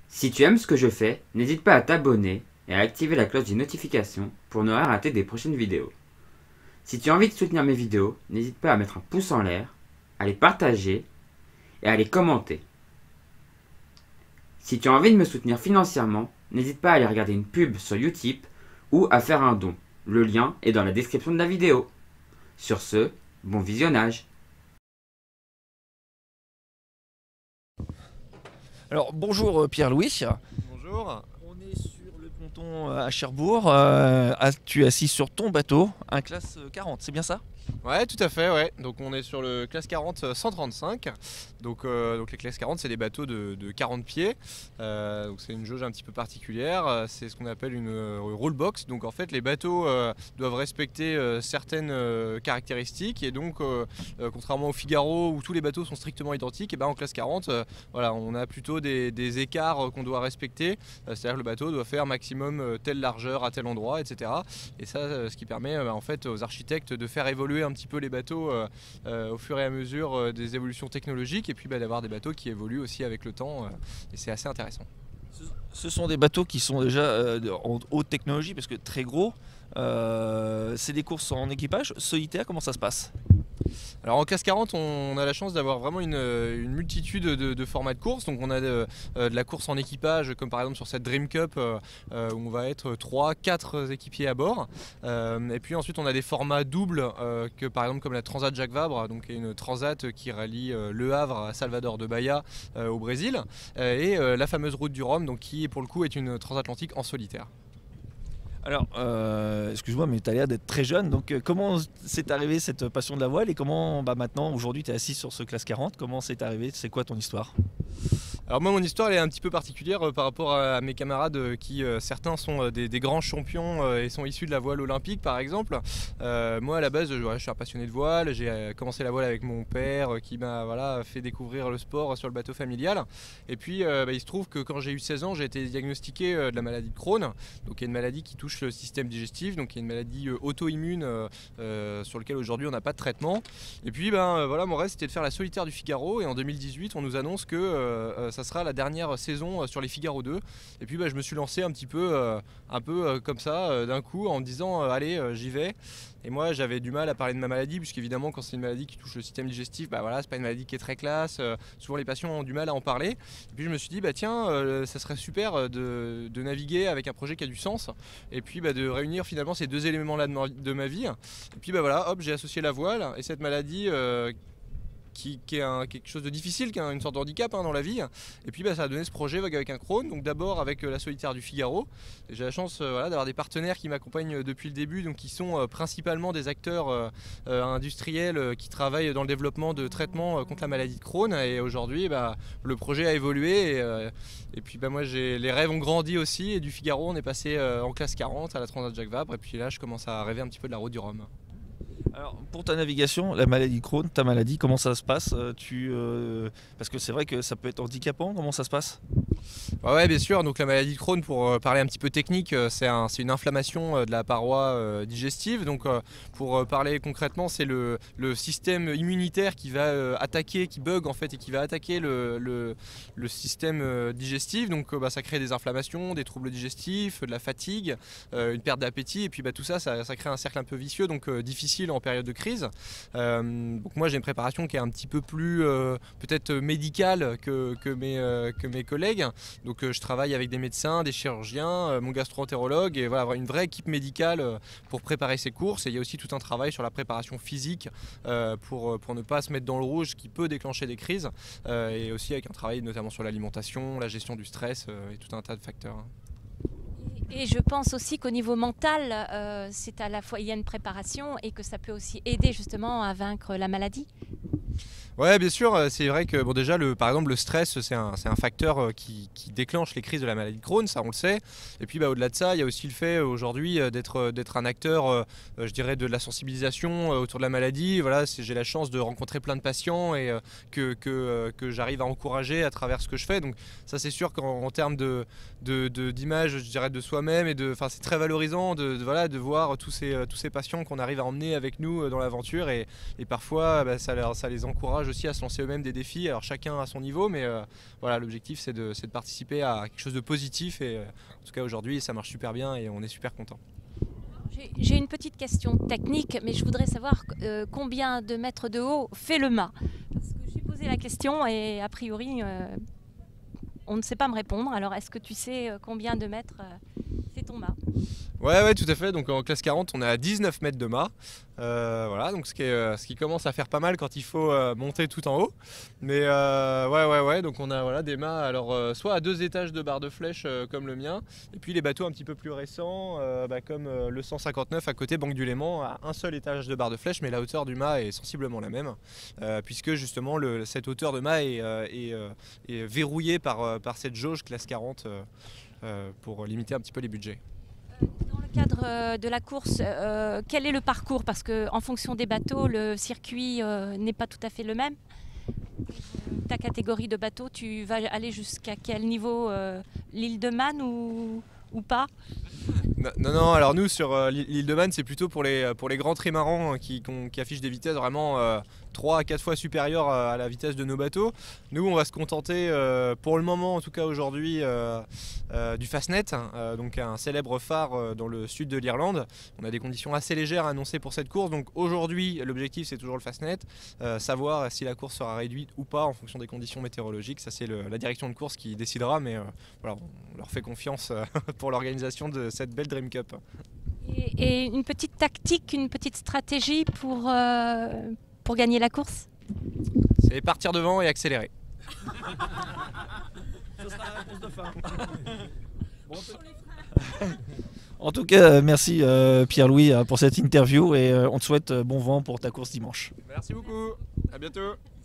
Si tu aimes ce que je fais, n'hésite pas à t'abonner et à activer la cloche des notifications pour ne rien rater des prochaines vidéos. Si tu as envie de soutenir mes vidéos, n'hésite pas à mettre un pouce en l'air, à les partager et à les commenter. Si tu as envie de me soutenir financièrement, n'hésite pas à aller regarder une pub sur Utip ou à faire un don. Le lien est dans la description de la vidéo. Sur ce, bon visionnage. Alors bonjour Pierre-Louis, Bonjour. on est sur le ponton à Cherbourg, tu es assis sur ton bateau, un classe 40, c'est bien ça? Ouais, tout à fait, ouais. Donc on est sur le classe 40 135. Donc les classes 40, c'est des bateaux de 40 pieds. Donc c'est une jauge un petit peu particulière. C'est ce qu'on appelle une roll box. Donc en fait, les bateaux doivent respecter certaines caractéristiques. Et donc, contrairement au Figaro où tous les bateaux sont strictement identiques, et ben en classe 40, voilà, on a plutôt des écarts qu'on doit respecter. C'est-à-dire que le bateau doit faire maximum telle largeur à tel endroit, etc. Et ça, ce qui permet en fait aux architectes de faire évoluer un petit peu les bateaux au fur et à mesure des évolutions technologiques, et puis d'avoir des bateaux qui évoluent aussi avec le temps, et c'est assez intéressant. Ce sont des bateaux qui sont déjà en haute technologie parce que très gros, c'est des courses en équipage, solitaire, comment ça se passe? Alors en classe 40, on a la chance d'avoir vraiment une multitude de formats de courses. Donc on a de la course en équipage, comme par exemple sur cette Dream Cup où on va être 3-4 équipiers à bord. Et puis ensuite on a des formats doubles, que par exemple comme la Transat Jacques Vabre, donc une transat qui relie Le Havre à Salvador de Bahia au Brésil, et la fameuse route du Rhum, donc qui pour le coup est une transatlantique en solitaire. Alors, excuse-moi, mais tu as l'air d'être très jeune, donc comment c'est arrivé cette passion de la voile et comment maintenant, aujourd'hui, tu es assis sur ce classe 40, comment c'est arrivé, c'est quoi ton histoire? Alors moi mon histoire elle est un petit peu particulière par rapport à mes camarades qui certains sont des grands champions et sont issus de la voile olympique par exemple. Moi à la base je suis un passionné de voile, j'ai commencé la voile avec mon père qui m'a fait découvrir le sport sur le bateau familial. Et puis il se trouve que quand j'ai eu 16 ans j'ai été diagnostiqué de la maladie de Crohn, donc qui est une maladie qui touche le système digestif, donc qui est une maladie auto-immune sur laquelle aujourd'hui on n'a pas de traitement. Et puis voilà, mon rêve c'était de faire la solitaire du Figaro, et en 2018 on nous annonce que ça sera la dernière saison sur les Figaro 2. Et puis je me suis lancé un peu comme ça d'un coup en me disant allez j'y vais. Et moi j'avais du mal à parler de ma maladie puisqu'évidemment quand c'est une maladie qui touche le système digestif, voilà, c'est pas une maladie qui est très classe, souvent les patients ont du mal à en parler. Et puis je me suis dit tiens ça serait super de naviguer avec un projet qui a du sens, et puis de réunir finalement ces deux éléments là de ma vie. Et puis voilà, hop, j'ai associé la voile et cette maladie qui est quelque chose de difficile, qui est une sorte de handicap dans la vie. Et puis ça a donné ce projet Vogue avec un Crohn, donc d'abord avec la solitaire du Figaro. J'ai la chance d'avoir des partenaires qui m'accompagnent depuis le début, donc qui sont principalement des acteurs industriels qui travaillent dans le développement de traitements contre la maladie de Crohn. Et aujourd'hui le projet a évolué, et puis moi les rêves ont grandi aussi, et du Figaro on est passé en classe 40 à la Transat Jacques Vabre, et puis là je commence à rêver un petit peu de la route du Rhum. Alors, pour ta navigation, la maladie de Crohn, ta maladie, comment ça se passe? Parce que c'est vrai que ça peut être handicapant, comment ça se passe? Ouais, bien sûr. Donc la maladie de Crohn, pour parler un petit peu technique, c'est une inflammation de la paroi digestive. Donc pour parler concrètement, c'est le système immunitaire qui va attaquer, qui bug en fait, et qui va attaquer le système digestif. Donc ça crée des inflammations, des troubles digestifs, de la fatigue, une perte d'appétit, et puis tout ça, ça crée un cercle un peu vicieux, donc difficile en période de crise. Donc moi j'ai une préparation qui est un petit peu plus peut-être médicale que mes collègues. Donc je travaille avec des médecins, des chirurgiens, mon gastro-entérologue, et voilà, avoir une vraie équipe médicale pour préparer ces courses. Et il y a aussi tout un travail sur la préparation physique pour ne pas se mettre dans le rouge, ce qui peut déclencher des crises, et aussi avec un travail notamment sur l'alimentation, la gestion du stress et tout un tas de facteurs. Et je pense aussi qu'au niveau mental, c'est à la fois il y a une préparation et que ça peut aussi aider justement à vaincre la maladie. Ouais, bien sûr, c'est vrai que déjà par exemple le stress c'est un facteur qui déclenche les crises de la maladie de Crohn, ça on le sait. Et puis au-delà de ça, il y a aussi le fait aujourd'hui d'être un acteur, je dirais, de la sensibilisation autour de la maladie. Voilà, j'ai la chance de rencontrer plein de patients et que j'arrive à encourager à travers ce que je fais. Donc ça c'est sûr qu'en termes d'image, je dirais, de soi-même, et c'est très valorisant de voir tous ces patients qu'on arrive à emmener avec nous dans l'aventure, et parfois ça les encourage aussi à se lancer eux-mêmes des défis. Alors chacun à son niveau, mais voilà, l'objectif c'est de participer à quelque chose de positif. Et en tout cas aujourd'hui, ça marche super bien et on est super content. J'ai une petite question technique, mais je voudrais savoir combien de mètres de haut fait le mât. Parce que j'ai posé la question et a priori, on ne sait pas me répondre. Alors, est-ce que tu sais combien de mètres fait ton mât? Ouais, tout à fait. Donc en classe 40, on est à 19 mètres de mât. Voilà, donc ce qui commence à faire pas mal quand il faut monter tout en haut. Mais ouais. Donc on a voilà, des mâts, alors soit à 2 étages de barre de flèche comme le mien, et puis les bateaux un petit peu plus récents, comme le 159 à côté, Banque du Léman, à un seul étage de barre de flèche, mais la hauteur du mât est sensiblement la même, puisque justement cette hauteur de mât est verrouillée par cette jauge classe 40 pour limiter un petit peu les budgets. Dans le cadre de la course, quel est le parcours? Parce qu'en fonction des bateaux, le circuit n'est pas tout à fait le même. Ta catégorie de bateaux, tu vas aller jusqu'à quel niveau? L'île de Man ou pas? Non, alors nous sur l'île de Man, c'est plutôt pour les grands trimarans qui affichent des vitesses vraiment 3 à 4 fois supérieures à la vitesse de nos bateaux. Nous on va se contenter pour le moment, en tout cas aujourd'hui, du Fastnet, donc un célèbre phare dans le sud de l'Irlande. On a des conditions assez légères annoncées pour cette course, donc aujourd'hui l'objectif c'est toujours le Fastnet, savoir si la course sera réduite ou pas en fonction des conditions météorologiques. Ça c'est la direction de course qui décidera, mais voilà, on leur fait confiance pour l'organisation de cette belle Dream Cup. Et une petite tactique, une petite stratégie pour gagner la course? C'est partir devant et accélérer. Ce sera la réponse de fin. En tout cas, merci Pierre-Louis pour cette interview et on te souhaite bon vent pour ta course dimanche. Merci beaucoup, à bientôt.